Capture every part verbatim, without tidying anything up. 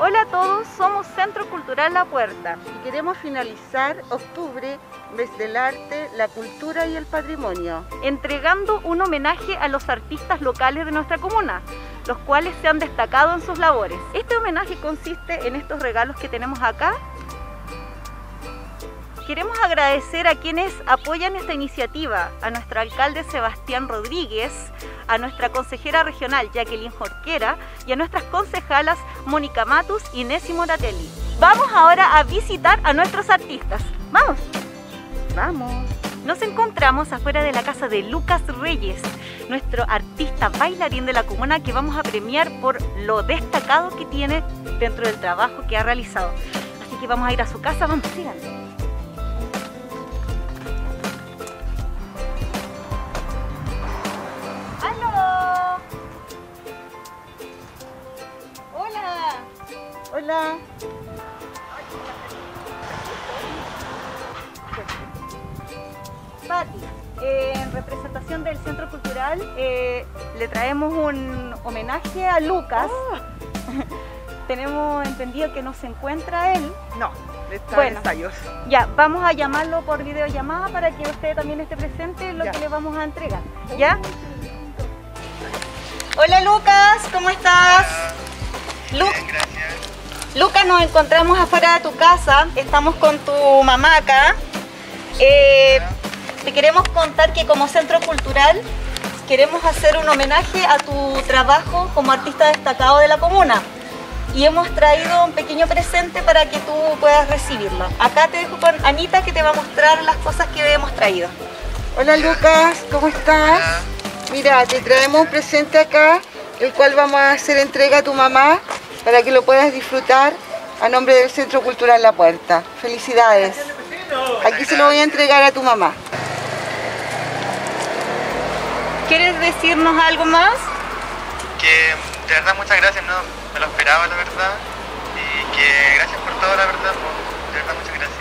Hola a todos, somos Centro Cultural La Puerta y queremos finalizar octubre, mes del arte, la cultura y el patrimonio, entregando un homenaje a los artistas locales de nuestra comuna, los cuales se han destacado en sus labores. Este homenaje consiste en estos regalos que tenemos acá. Queremos agradecer a quienes apoyan esta iniciativa, a nuestro alcalde Sebastián Rodríguez, a nuestra consejera regional Jacqueline Jorquera y a nuestras concejalas Mónica Matus y Nessie Moratelli. Vamos ahora a visitar a nuestros artistas. ¡Vamos! ¡Vamos! Nos encontramos afuera de la casa de Lucas Reyes, nuestro artista bailarín de la comuna que vamos a premiar por lo destacado que tiene dentro del trabajo que ha realizado. Así que vamos a ir a su casa, vamos, síganme. Hola. Pati, eh, en representación del Centro Cultural eh, le traemos un homenaje a Lucas. Oh. Tenemos entendido que no se encuentra él. No, está bueno, en ensayos. Ya, vamos a llamarlo por videollamada para que usted también esté presente en lo ya. que le vamos a entregar. ¿Ya? Hola Lucas, ¿cómo estás? Lu Bien, gracias. Lucas, nos encontramos afuera de tu casa, estamos con tu mamá acá. Eh, te queremos contar que como Centro Cultural queremos hacer un homenaje a tu trabajo como artista destacado de la comuna. Y hemos traído un pequeño presente para que tú puedas recibirlo. Acá te dejo con Anita que te va a mostrar las cosas que hemos traído. Hola Lucas, ¿cómo estás? Mira, te traemos un presente acá, el cual vamos a hacer entrega a tu mamá, para que lo puedas disfrutar a nombre del Centro Cultural La Puerta. Felicidades. Aquí se lo voy a entregar a tu mamá. ¿Quieres decirnos algo más? Que de verdad muchas gracias, no me lo esperaba la verdad. Y que gracias por todo la verdad, de verdad muchas gracias.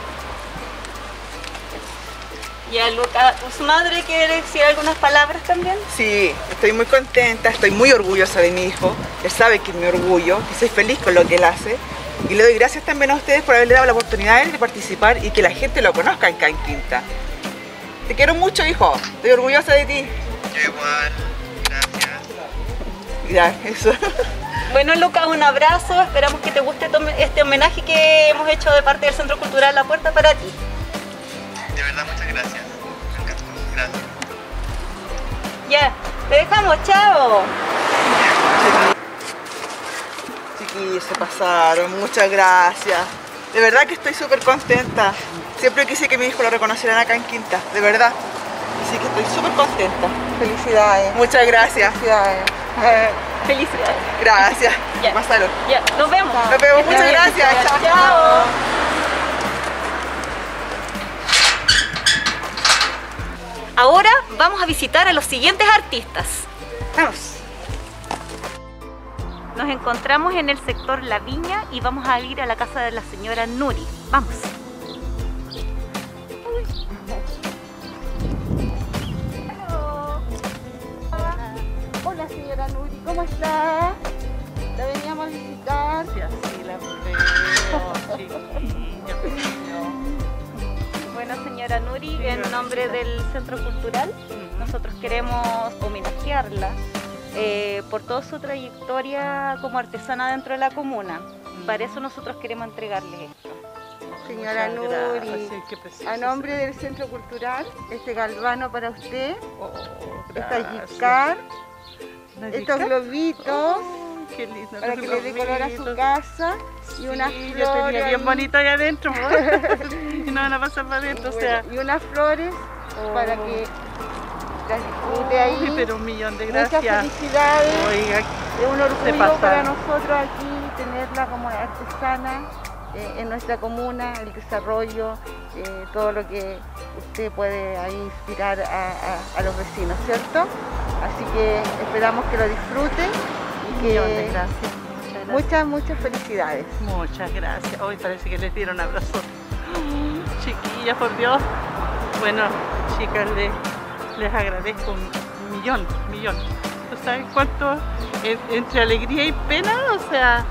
Ya, Lucas, ¿tu madre quiere decir algunas palabras también? Sí, estoy muy contenta, estoy muy orgullosa de mi hijo. Él sabe que es mi orgullo, que soy feliz con lo que él hace. Y le doy gracias también a ustedes por haberle dado la oportunidad de participar y que la gente lo conozca en Can Quinta. Te quiero mucho, hijo. Estoy orgullosa de ti. Yo igual, gracias. Ya, eso. Bueno, Lucas, un abrazo. Esperamos que te guste este homenaje que hemos hecho de parte del Centro Cultural La Puerta para ti. De verdad, muchas gracias. Me encantó. Gracias. Ya, te dejamos, chao. Chiquillos, se pasaron, muchas gracias. De verdad que estoy súper contenta. Siempre quise que mi hijo lo reconocieran acá en Quinta, de verdad. Así que estoy súper contenta. Felicidades. Muchas gracias. Felicidades. Felicidades. Gracias. Ya. Más salud. Ya, nos vemos. Nos vemos, muchas gracias. Chao. Chao. Ahora vamos a visitar a los siguientes artistas. Vamos. Nos encontramos en el sector La Viña y vamos a ir a la casa de la señora Nuri. Vamos. Hola señora Nuri, ¿cómo está? La veníamos a visitar. Sí, así la veo, chiquillo, pequeño. Bueno, señora Nuri, en nombre del Centro Cultural, nosotros queremos homenajearla eh, por toda su trayectoria como artesana dentro de la comuna. Para eso nosotros queremos entregarle esto. Señora Nuri, gracias, a nombre del Centro Cultural, este galvano para usted, oh, esta Gicar, estos globitos, oh, qué lindo, para que le dé color a su casa, y sí, unas yo flores tenía bien ahí. bonito allá adentro, y no van a pasar para adentro, Bueno, o sea, y unas flores oh, para que las disfrute ahí. Uy, pero un millón de gracias. Muchas felicidades. Oiga, Es un orgullo para nosotros aquí tenerla como artesana eh, en nuestra comuna, el desarrollo, eh, todo lo que usted puede ahí inspirar a, a, a los vecinos, ¿cierto? Así que esperamos que lo disfruten y que millón de gracias. Muchas gracias. muchas, muchas felicidades. Muchas gracias. Hoy parece que les dieron abrazo. Chiquillas, por Dios. Bueno, chicas, les, les agradezco un millón, millón. ¿Tú sabes cuánto? En, entre alegría y pena, o sea,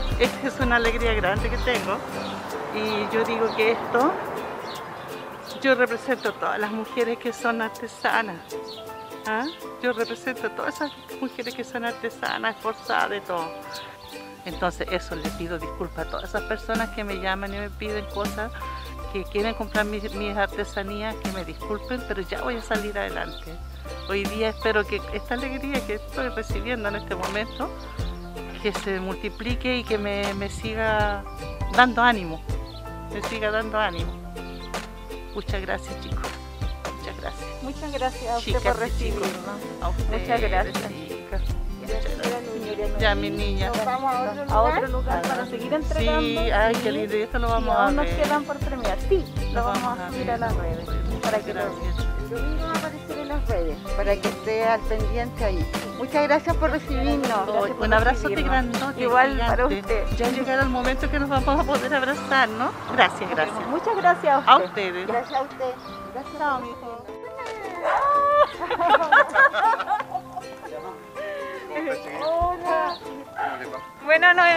esta es una alegría grande que tengo y yo digo que esto, yo represento a todas las mujeres que son artesanas. ¿Ah? Yo represento a todas esas mujeres que son artesanas, esforzadas de todo. Entonces eso le pido disculpas a todas esas personas que me llaman y me piden cosas, que quieren comprar mis, mis artesanías, que me disculpen, pero ya voy a salir adelante. Hoy día espero que esta alegría que estoy recibiendo en este momento, que se multiplique y que me, me siga dando ánimo, me siga dando ánimo. Muchas gracias, chicos. Muchas gracias. Muchas gracias a usted Chicas por recibirnos. A ustedes, Muchas gracias. Chicas. Ya, mi niña. Nos vamos a otro A otro lugar. lugar para seguir entregando. Sí, ay, qué lindo, y esto lo vamos y a aún nos ver. quedan por premiar. Sí, lo, Lo vamos, vamos a a subir ver. a las redes para que lo Gracias. El domingo va a aparecer en las redes para que esté al pendiente ahí. Muchas gracias por recibirnos. Gracias por Un abrazo recibirnos. grandote. Igual gigante. para usted. Ya llegará el momento que nos vamos a poder abrazar, ¿no? Gracias, gracias. Muchas gracias a usted. A ustedes. Gracias a usted. Gracias. Chao, mijo. Hola. Bueno, no,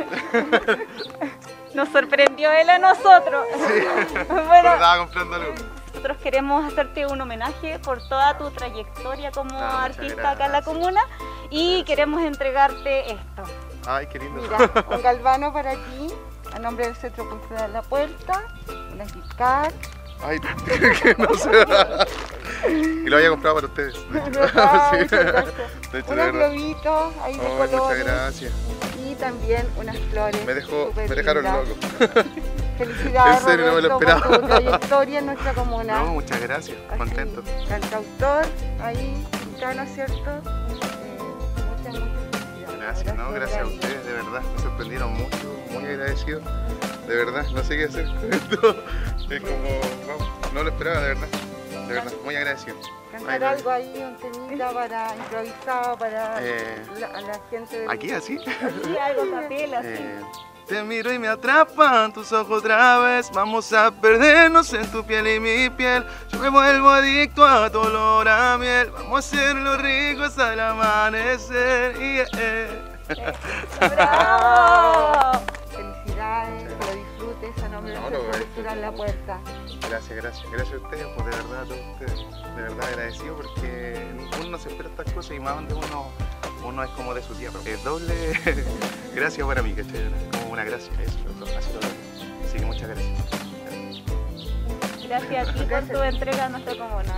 nos sorprendió él a nosotros. Bueno, estaba comprando algo. nosotros queremos hacerte un homenaje por toda tu trayectoria como Ah, muchas artista acá en la gracias. comuna y queremos entregarte esto. Ay, qué lindo. Mira, un galvano para ti, a nombre del Centro Cultural La Puerta, una gift card. Ay, que no se da. Y lo había comprado para ustedes. Ah, Sí. muchas gracias. De hecho, de Unos verdad. globitos ahí de Ay, muchas colores gracias. y también unas flores. Me dejó, súper me dejaron lindas. loco. Felicidades, En serio, no me lo Roberto, por esperaba. tu trayectoria en nuestra comuna. No, muchas gracias. Así, Contento. Cantautor, ahí, gitano, ¿cierto? Eh, muchas, muchas felicidades. Gracias, no, gracias a grande. ustedes, de verdad, me sorprendieron mucho, muy agradecido, de verdad, no sé qué hacer con esto, es como, vamos, no lo esperaba, de verdad, de verdad, muy agradecido. Cantar Ay, algo ahí, un temita para improvisado para Eh, la, a la gente del... ¿Aquí así? Sí, algo capela, sí. Eh, te miro y me atrapan tus ojos otra vez, vamos a perdernos en tu piel y mi piel, yo me vuelvo adicto a tu olor a miel, vamos a hacerlo rico hasta el amanecer. Yeah. ¡Bravo! Felicidades, que lo disfrutes a nombre del No, lo Centro voy a Cultural La Puerta. Gracias, gracias, gracias a ustedes, pues de verdad a todos ustedes, de verdad agradecido porque uno no se espera estas cosas y más donde uno, uno es como de su tierra. Es doble gracias para mí, ¿cachai? Como una gracia, eso, así lo veo. Así que muchas gracias. Gracias a ti por tu entrega a nuestra comuna.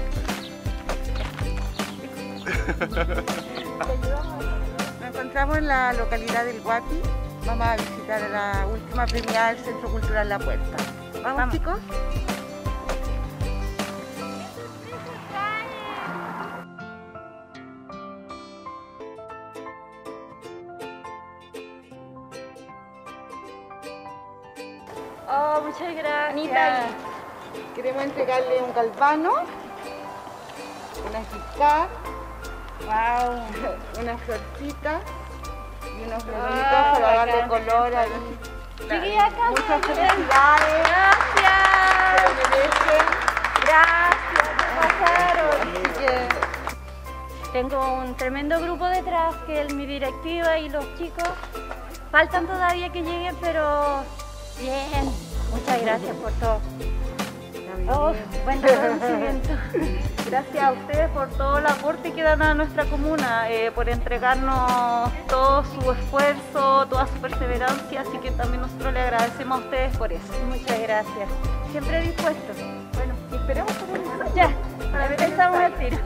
Nos encontramos en la localidad del Guapi. Vamos a visitar a la última premiada del Centro Cultural La Puerta. ¿Vamos, Vamos. chicos? Oh, muchas gracias. Anita, queremos entregarle un galvano, una gift card, Wow. una florcita y unos Ah, bonitos para darle bacán. color ahí. Chiquillas, acá. Muchas felicidades. Gracias. Se lo merecen. Gracias, me pasaron. Así que Tengo un tremendo grupo detrás, que es mi directiva y los chicos. Faltan todavía que lleguen, pero bien. Muchas gracias por todo. Oh, buen reconocimiento. Gracias a ustedes por todo el aporte que dan a nuestra comuna, eh, por entregarnos todo su esfuerzo, toda su perseverancia, así que también nosotros le agradecemos a ustedes por eso. Muchas gracias. Siempre dispuestos. Bueno, y esperemos por eso. Ya, empezamos el tiro.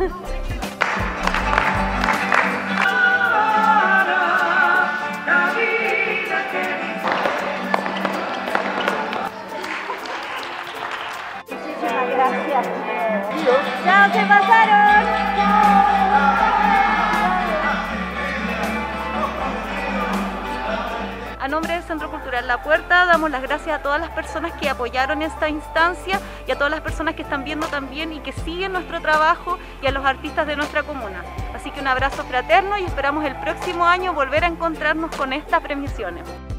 Muchísimas gracias. ¡Chao, se pasaron! A nombre del Centro Cultural La Puerta damos las gracias a todas las personas que apoyaron esta instancia y a todas las personas que están viendo también y que siguen nuestro trabajo y a los artistas de nuestra comuna. Así que un abrazo fraterno y esperamos el próximo año volver a encontrarnos con estas premiaciones.